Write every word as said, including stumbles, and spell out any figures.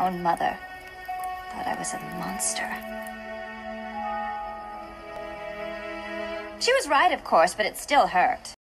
own mother thought I was a monster. She was right, of course, but it still hurt.